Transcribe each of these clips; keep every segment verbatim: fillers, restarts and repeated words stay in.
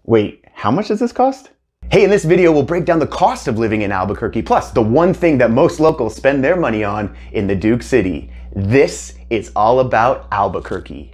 Wait, how much does this cost? Hey, in this video, we'll break down the cost of living in Albuquerque, plus the one thing that most locals spend their money on in the Duke City. This is all about Albuquerque.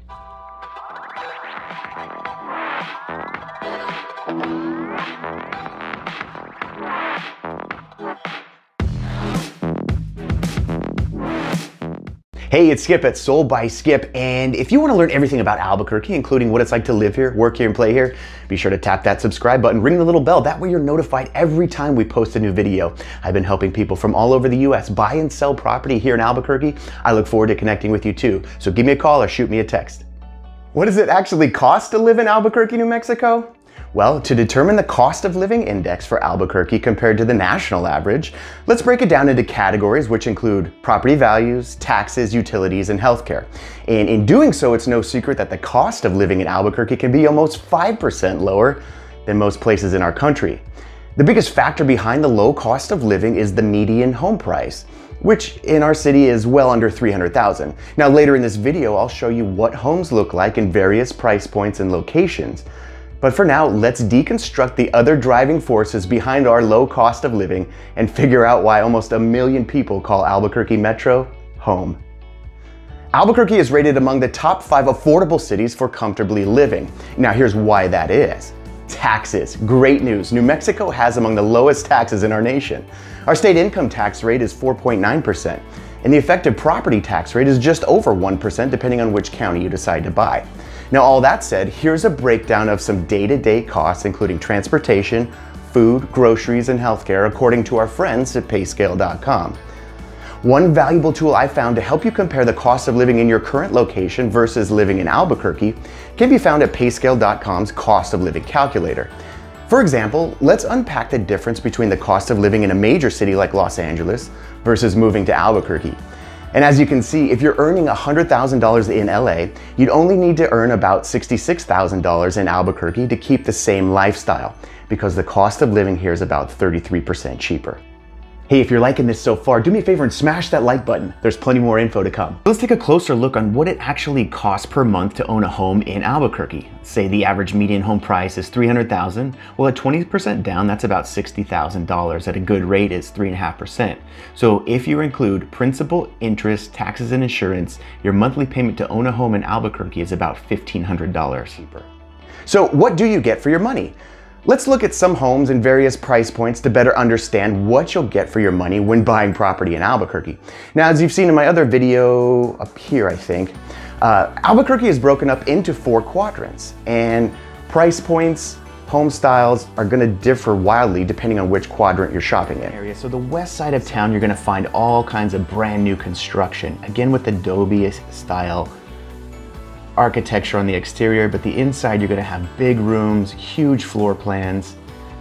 Hey, it's Skip at Sold by Skip, and if you want to learn everything about Albuquerque, including what it's like to live here, work here, and play here, be sure to tap that subscribe button, ring the little bell, that way you're notified every time we post a new video. I've been helping people from all over the U S buy and sell property here in Albuquerque. I look forward to connecting with you too, so give me a call or shoot me a text. What does it actually cost to live in Albuquerque, New Mexico? Well, to determine the cost of living index for Albuquerque compared to the national average, let's break it down into categories which include property values, taxes, utilities, and healthcare. And in doing so, it's no secret that the cost of living in Albuquerque can be almost five percent lower than most places in our country. The biggest factor behind the low cost of living is the median home price, which in our city is well under three hundred thousand dollars. Now later in this video, I'll show you what homes look like in various price points and locations. But for now, let's deconstruct the other driving forces behind our low cost of living and figure out why almost a million people call Albuquerque Metro home. Albuquerque is rated among the top five affordable cities for comfortably living. Now here's why that is. Taxes. Great news. New Mexico has among the lowest taxes in our nation. Our state income tax rate is four point nine percent, and the effective property tax rate is just over one percent depending on which county you decide to buy. Now, all that said, here's a breakdown of some day-to-day costs, including transportation, food, groceries, and healthcare, according to our friends at pay scale dot com. One valuable tool I found to help you compare the cost of living in your current location versus living in Albuquerque can be found at pay scale dot com's cost of living calculator. For example, let's unpack the difference between the cost of living in a major city like Los Angeles versus moving to Albuquerque. And as you can see, if you're earning one hundred thousand dollars in L A, you'd only need to earn about sixty-six thousand dollars in Albuquerque to keep the same lifestyle, because the cost of living here is about thirty-three percent cheaper. Hey, if you're liking this so far, do me a favor and smash that like button. There's plenty more info to come. Let's take a closer look on what it actually costs per month to own a home in Albuquerque. Say the average median home price is three hundred thousand dollars. Well, at twenty percent down, that's about sixty thousand dollars. At a good rate is three point five percent. So if you include principal, interest, taxes, and insurance, your monthly payment to own a home in Albuquerque is about fifteen hundred dollars cheaper. So what do you get for your money? Let's look at some homes in various price points to better understand what you'll get for your money when buying property in Albuquerque. Now, as you've seen in my other video up here, I think, uh, Albuquerque is broken up into four quadrants, and price points, home styles are gonna differ wildly depending on which quadrant you're shopping in. Area. So the west side of town, you're gonna find all kinds of brand new construction, again with Adobe style architecture on the exterior, but the inside you're going to have big rooms, huge floor plans,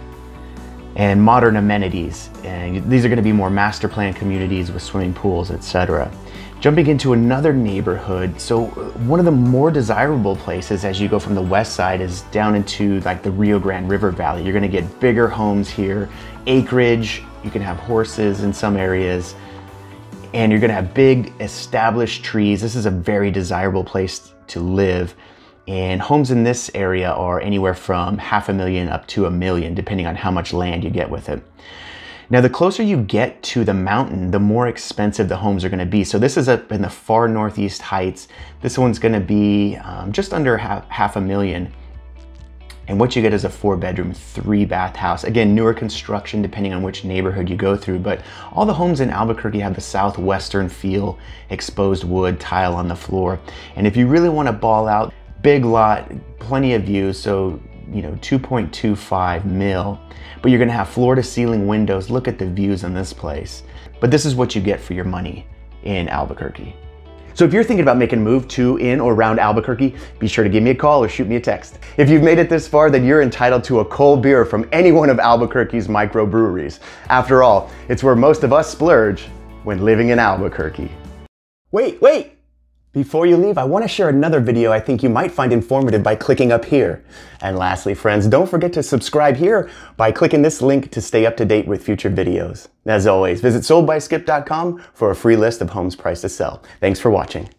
and modern amenities. And these are going to be more master plan communities with swimming pools, et cetera. Jumping into another neighborhood, so one of the more desirable places as you go from the west side is down into like the Rio Grande River Valley. You're going to get bigger homes here, acreage, you can have horses in some areas, and you're going to have big established trees. This is a very desirable place to live, and homes in this area are anywhere from half a million up to a million depending on how much land you get with it. Now the closer you get to the mountain, the more expensive the homes are going to be. So this is up in the far northeast heights. This one's going to be um, just under half, half a million, and what you get is a four bedroom, three bath house. Again, newer construction depending on which neighborhood you go through, but all the homes in Albuquerque have the southwestern feel, exposed wood, tile on the floor. And if you really want to ball out, big lot, plenty of views, so you know, two point two five mil, but you're gonna have floor to ceiling windows. Look at the views in this place. But this is what you get for your money in Albuquerque. So if you're thinking about making a move to, in, or around Albuquerque, be sure to give me a call or shoot me a text. If you've made it this far, then you're entitled to a cold beer from any one of Albuquerque's microbreweries. After all, it's where most of us splurge when living in Albuquerque. Wait, wait! Before you leave, I want to share another video I think you might find informative by clicking up here. And lastly, friends, don't forget to subscribe here by clicking this link to stay up to date with future videos. As always, visit sold by skip dot com for a free list of homes priced to sell. Thanks for watching.